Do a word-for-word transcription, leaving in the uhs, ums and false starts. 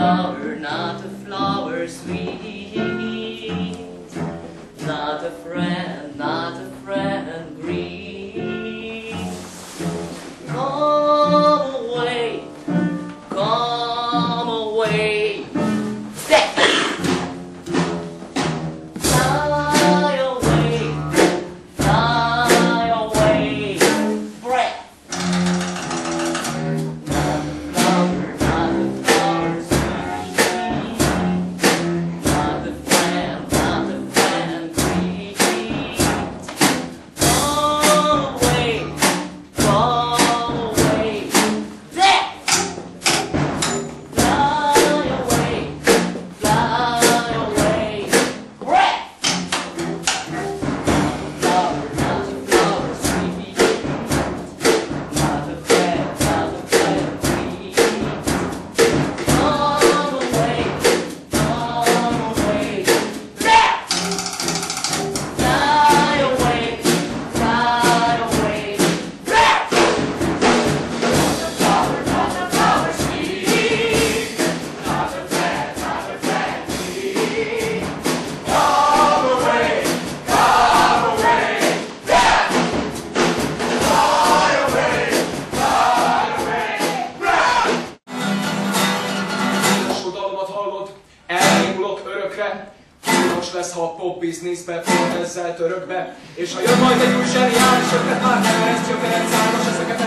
flower, not a flower sweet, not a friend, not a friend green. Come away, come away, stay. Fly away, fly away, breath. Lesz, ha a pop bizniszbe pont ezzel török be. És ha jön majd egy új zseniális ötlet, már nem ezt jövelet szállás, ezeket